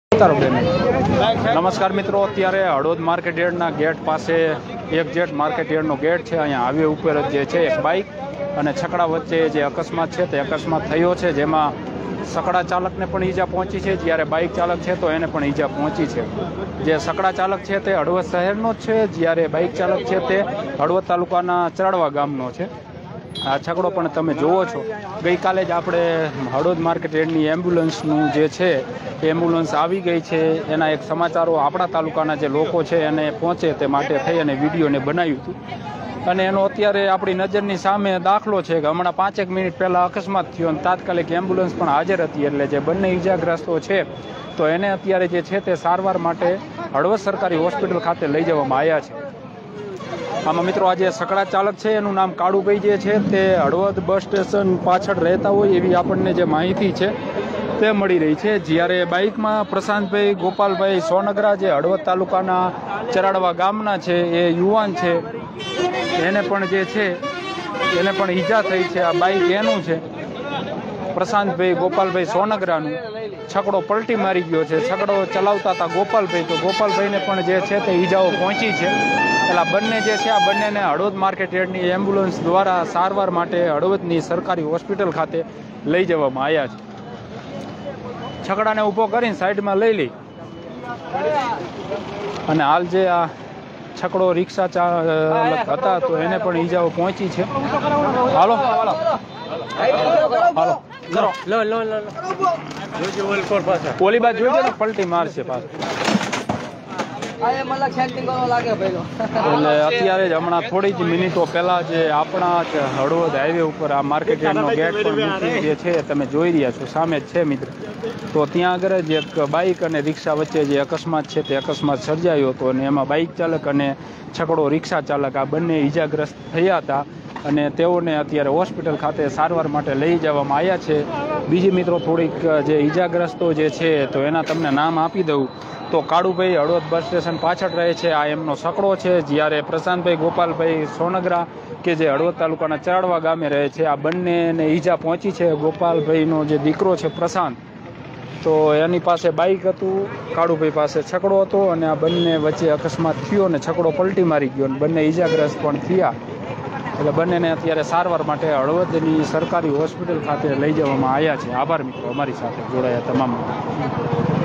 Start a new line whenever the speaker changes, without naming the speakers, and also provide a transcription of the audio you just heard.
નમસ્કાર મિત્રો, અત્યારે હળવદ માર્કેટ યાર્ડના ગેટ પાસે એક્ઝેટ માર્કેટ યાર્ડનો ગેટ છે. અહીંયા હાઈવે ઉપર જે છે એક બાઇક અને છકડા વચ્ચે જે અકસ્માત છે તે અકસ્માત થયો છે, જેમાં સકડા ચાલકને પણ ઈજા પહોંચી છે, જ્યારે બાઇક ચાલક છે તો એને પણ ઈજા પહોંચી છે. જે સકડા ચાલક છે તે હળવદ શહેરનો જ છે, જ્યારે બાઇક ચાલક છે તે હળવદ તાલુકાના ચરાડવા ગામનો છે. આ છકડો પણ તમે જુઓ છો. ગઈકાલે જ આપણે હળવદ માર્કેટ યાર્ડની એમ્બ્યુલન્સનું જે છે એમ્બ્યુલન્સ આવી ગઈ છે, એના એક સમાચારો આપણા તાલુકાના જે લોકો છે એને પહોંચે તે માટે થઈ અને વિડીયોને બનાવ્યું હતું. અને એનો અત્યારે આપણી નજરની સામે દાખલો છે કે હમણાં 5 મિનિટ પહેલાં અકસ્માત થયો અને તાત્કાલિક એમ્બ્યુલન્સ પણ હાજર હતી. એટલે જે બંને ઈજાગ્રસ્તો છે તો એને અત્યારે જે છે તે સારવાર માટે હળવદ સરકારી હોસ્પિટલ ખાતે લઈ જવામાં આવ્યા છે. આમાં મિત્રો આ જે સકડા ચાલક છે એનું નામ કાળુભાઈ જે છે તે હળવદ બસ સ્ટેશન પાછળ રહેતા હોય એવી આપણને જે માહિતી છે તે મળી રહી છે. જ્યારે બાઇકમાં પ્રશાંતભાઈ ગોપાલભાઈ સોનગરા જે હળવદ તાલુકાના ચરાડવા ગામના છે એ યુવાન છે, એને પણ જે છે એને પણ ઈજા થઈ છે. આ બાઇક એનું છે, પ્રશાંતભાઈ ગોપાલભાઈ સોનગરાનું. છકડો પલટી મારી ગયો છે. છકડો ચલાવતા હતા ગોપાલભાઈ, તો ગોપાલભાઈને પણ જે છે તે ઈજાઓ પહોંચી છે. એટલે બંને જે છે આ બંનેને હળવદ માર્કેટ યાર્ડની એમ્બ્યુલન્સ દ્વારા સારવાર માટે હળવદની સરકારી હોસ્પિટલ ખાતે લઈ જવામાં આવ્યા છે. છકડાને ઊભો કરીને સાઈડમાં લઈ લઈ અને હાલ જે આ છકડો રિક્ષા ચાલક હતા તો એને પણ ઈજાઓ પહોંચી છે. હાલો હાલો કરો ઓલી બાજુ જોઈજો ને, પલટી મારશે પાછું. એટલે અત્યારે જ હમણાં થોડી જ મિનિટો પહેલા જે આપણા હળવદ હાઈવે ઉપર આ માર્કેટ યાર્ડનો ગેટ પણ જે છે તમે જોઈ રહ્યા છો, સામે જ છે મિત્ર. તો ત્યાં આગળ જ એક બાઇક અને રિક્ષા વચ્ચે જે અકસ્માત છે તે અકસ્માત સર્જાયો હતો અને એમાં બાઇક ચાલક અને છકડો રિક્ષા ચાલક આ બંને ઈજાગ્રસ્ત થયા હતા અને તેઓને અત્યારે હોસ્પિટલ ખાતે સારવાર માટે લઈ જવામાં આવ્યા છે. બીજી મિત્રો થોડીક જે ઈજાગ્રસ્તો જે છે તો એના તમને નામ આપી દઉં તો કાળુભાઈ હળવદ બસ સ્ટેશન પાછળ રહે છે, આ એમનો સકડો છે. જ્યારે પ્રશાંતભાઈ ગોપાલભાઈ સોનગરા કે જે હળવદ તાલુકાના ચરાડવા ગામે રહે છે, આ બંનેને ઈજા પહોંચી છે. ગોપાલભાઈનો જે દીકરો છે પ્રશાંત, તો એની પાસે બાઇક હતું, કાળુભાઈ પાસે છકડો હતો અને આ બંને વચ્ચે અકસ્માત થયો અને છકડો પલટી મારી ગયો અને બંને ઈજાગ્રસ્ત પણ થયા. એટલે બંનેને અત્યારે સારવાર માટે હળવદની સરકારી હોસ્પિટલ ખાતે લઈ જવામાં આવ્યા છે. આભાર મિત્રો અમારી સાથે જોડાયા તમામ.